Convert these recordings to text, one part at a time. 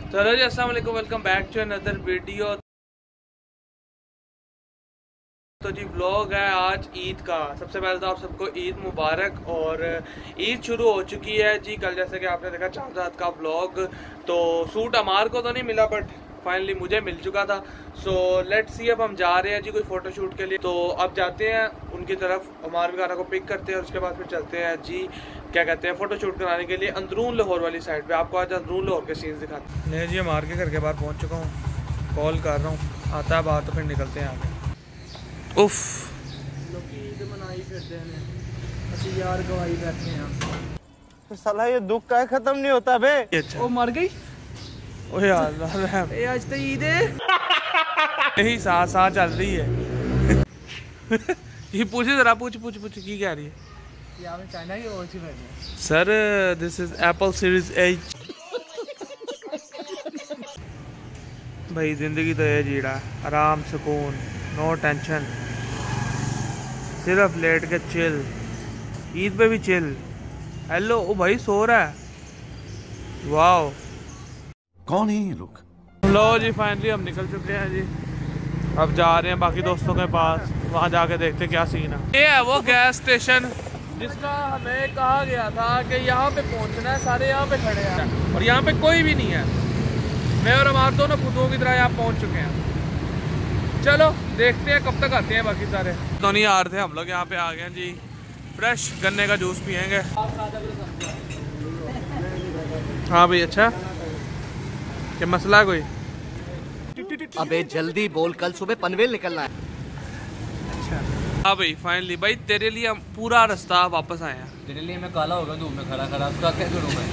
चलो जी, अस्सलाम वालेकुम, welcome back to another video. तो जी व्लॉग है आज ईद का। सबसे पहले तो आप सबको ईद मुबारक। और ईद शुरू हो चुकी है जी कल, जैसे कि आपने देखा चांद रात का व्लॉग। तो सूट अमार को तो नहीं मिला बट फाइनली मुझे मिल चुका था। सो लेट्स सी, अब हम जा रहे हैं जी कोई फोटोशूट के लिए। तो अब जाते हैं उनकी तरफ, अमार वगैरह को पिक करते हैं और उसके बाद फिर चलते हैं जी क्या कहते हैं फोटोशूट कराने के लिए अंदरून लाहौर वाली साइड पे। आपको आज अंदरून लाहौर के सीन्स दिखाते हैं। नहीं जी, अमार के घर के बाहर पहुँच चुका हूँ, कॉल कर रहा हूँ, आता है बाहर तो फिर निकलते हैं आगे। उफ, लोग ईद मनाई फिरते हैं, असि यार गवाही बैठे हैं। साला ये दुख का खत्म नहीं होता बे। अच्छा, वो मर गई। ओए यार, ए आज तो ईद है। यही साथ साथ चल रही है। ये पूछे जरा, पूछ की कह रही है? यहाँ पे चाइना की वॉच है sir, this is Apple series 8। भाई जिंदगी तो ये जीड़ा, आराम सुकून, नो टेंशन, सिर्फ लेट के चिल। ईद पे भी चिल। हेलो, ओ भाई सो रहा है। वाओ, कौन है ये लोग? लो जी फाइनली हम निकल चुके हैं जी। अब जा रहे हैं बाकी दोस्तों के पास, वहाँ जाके देखते क्या सीन है। ये है वो गैस स्टेशन जिसका हमें कहा गया था कि यहाँ पे पहुँचना है, सारे यहाँ पे खड़े हैं और यहाँ पे कोई भी नहीं है। मैं और हमारे दोनों खुदों की तरह यहाँ पहुँच चुके हैं। चलो देखते हैं कब तक आते हैं बाकी सारे। तो नहीं आ रहे थे हम लोग, यहाँ पे आ गए हैं जी। फ्रेश गन्ने का जूस पियेंगे। हाँ भाई, अच्छा क्या मसला कोई? अबे जल्दी बोल, कल सुबह पनवेल निकलना है। अच्छा हाँ भाई, फाइनली भाई तेरे लिए हम पूरा रास्ता वापस आए हैं। तेरे लिए मैं काला होगा धूप में खड़ा उसका क्या करूँ मैं?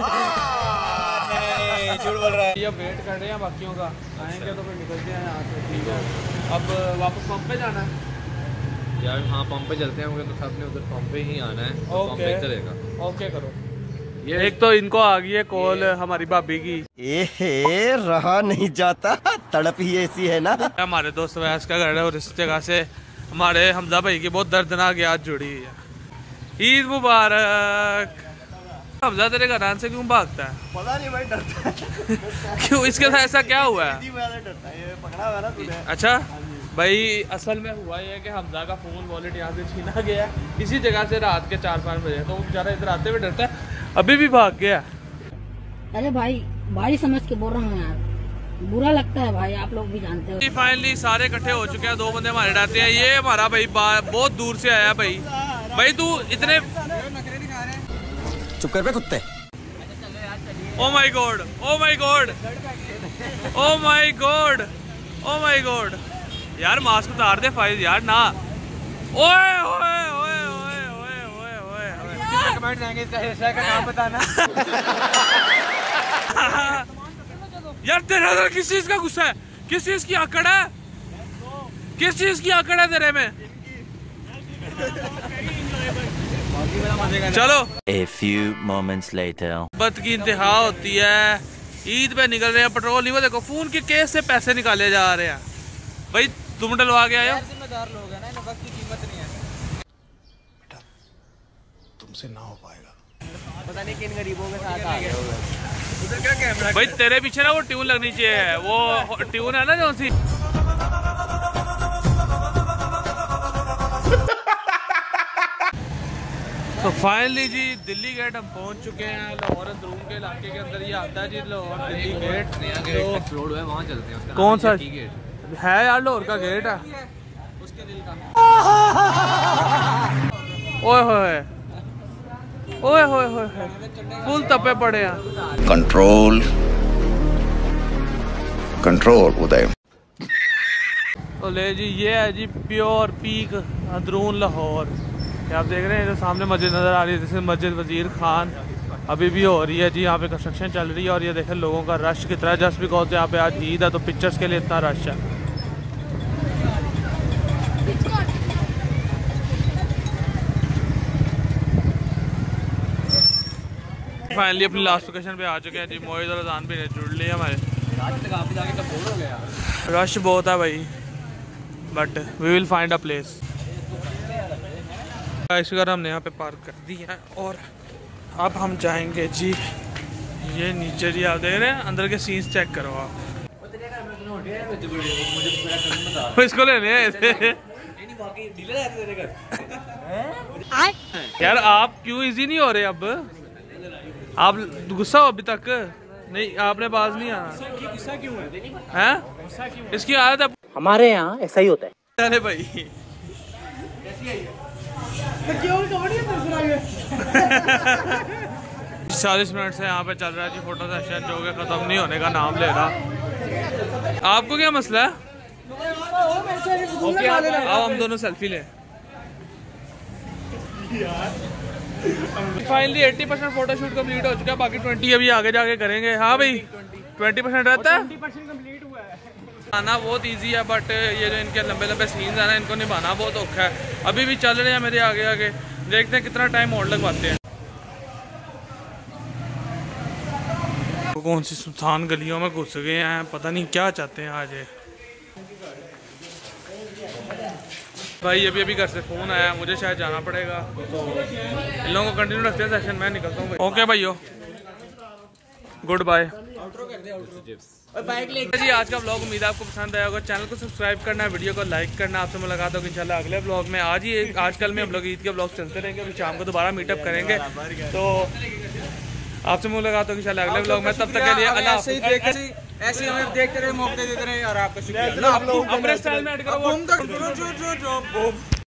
झूठ बोल रहा है। ये वेट कर रहे हैं बाकियों का, आएंगे तो फिर निकलते हैं यहाँ से। ठीक है, अब वापस पंप पे जाना है यार। हाँ पंप पे चलते हैं, तो सबने उधर पंप पे ही आना है। पंप पे चलेगा। ओके करो। ये एक तो इनको आ गई है कॉल हमारी भाभी की। ए रहा नहीं जाता, तड़प ही ऐसी है ना। हमारे दोस्त वैस का घर है और इस जगह से हमारे हमजा भाई की बहुत दर्दनाक याद जुड़ी हुई है। ईद मुबारक। हमजा तेरे घर से क्यों भागता है? पता नहीं भाई, डरता है। क्यों, इसके साथ ऐसा क्या हुआ है? डरता है, ये पकड़ा हुआ ना तूने। अच्छा भाई, असल में हुआ ये है कि हमजा का फ़ोन वॉलेट यहाँ से छीना गया इसी जगह से रात के 4-5 बजे। तो वो बेचारा इधर आते हुए डरता है, अभी भी भाग गया। अरे भाई समझ के बोल रहा हूँ यार, बुरा लगता है भाई, आप लोग भी जानते हो। फाइनली सारे इकट्ठे हो चुके हैं, 2 बंदे हमारे डरते हैं। ये हमारा भाई बहुत दूर से आया। भाई तू इतने चुप कर बे कुत्ते। Oh my god, oh my god, oh my god, oh my god. यार मास्क उतार दे फाइज यार ना। ओए ओए ओए ओए ओए ओए ओए, कमेंट आएंगे इसका हेयर का नाम बताना। यार तेरे अंदर किस चीज का गुस्सा है? किस चीज की आकड़ है? किस चीज की आकड़ है तेरे में? चलो। A few moments later. बद की इंतहा होती है। ईद पे निकल रहे हैं, पेट्रोल ही वो देखो, फोन के केस से पैसे निकाले जा रहे हैं। भाई तुम डलवा के आए हो? जिम्मेदार लोग हैं ना, इन वक्त की कीमत नहीं है। बेटा तुमसे ना हो पाएगा। पता नहीं किन गरीबों के साथ आ गए हो। उधर क्या कैमरा? भाई तेरे पीछे ना वो ट्यून लगनी चाहिए, वो ट्यून है ना जो सी। तो फाइनली जी दिल्ली गेट हम पहुंच चुके हैं। लाहौर अंदरून के इलाके के अंदर ये आता है जी लाहौर दिल्ली गेट। नया गेट एक्सप्लोड हुआ है, वहाँ चलते हैं। कौन सा है यार? लाहौर का गेट है उसके दिल का। ओए होए ओए होए होए, फुल तपे पड़े हैं। Control control Uday. तो ले जी, ये है जी प्योर पीक अंदरून लाहौर। आप देख रहे हैं जो सामने मस्जिद नज़र आ रही है, जैसे मस्जिद वजीर खान अभी भी हो रही है जी। यहाँ पे कंस्ट्रक्शन चल रही है और ये देखें लोगों का रश कितना है। जस्ट बिकॉज यहाँ पे आज ईद है तो पिक्चर्स के लिए इतना रश है। फाइनली अपनी लास्ट लोकेशन पे आ चुके हैं जी। मोइज़ और अज़ान भी जुड़ लिए हमारे। रश बहुत है भाई, but we will find a place. इस कार हमने यहाँ पे पार्क कर दी है और अब हम जाएंगे जी ये नीचे जी आप देख रहे हैं, अंदर के सीन्स चेक करो आप। इसको ले रहे यार, आप क्यों इजी नहीं हो रहे अब? आप गुस्सा हो अभी तक? नहीं, आपने बाज नहीं आना। गुस्सा क्यों है? इसकी आदत हमारे यहाँ ऐसा ही होता है। अरे भाई 40 मिनट से यहाँ पे चल रहा है जी फोटो सेशन, जो कि खत्म नहीं होने का नाम ले रहा। आपको क्या मसला है? आओ हम दोनों सेल्फी लें। फाइनली 80% फोटोशूट कंप्लीट हो चुका है, बाकी 20 अभी आगे जाके करेंगे। हाँ भाई 20% रहता है। 20% कंप्लीट हुआ है। आना बहुत इजी है, बट ये जो इनके लंबे लंबे सीन्स है ना, इनको निभाना बहुत औखा है। अभी भी चल रहे हैं मेरे आगे आगे, देखते हैं कितना टाइम और लगवाते हैं। तो कौन सी सुनसान गलियों में घुस गए हैं, पता नहीं क्या चाहते हैं आज ये। भाई अभी अभी घर से फ़ोन आया, मुझे शायद जाना पड़ेगा, तो इन लोगों को कंटिन्यू रखते हैं सेशन, मैं निकलता हूँ। ओके भाइयों, गुड बाय जी। आज का व्लॉग उम्मीद है आपको पसंद आया होगा। चैनल को सब्सक्राइब करना है, वीडियो को लाइक करना। आपसे मुलाकात होगी इंशाल्लाह अगले व्लॉग में। आजकल में हम लोग ईद के व्लॉग चलते रहेंगे, अभी शाम को दोबारा मीटअप करेंगे, तो आपसे मुलाकात होगी इंशाल्लाह अगले व्लॉग में। तब तक के लिए अल्लाह हाफ़िज़। ऐसे हमें देखते रहे, मौके देते रहे और आपका शुक्रिया। अपने स्टाइल में ऐड करो।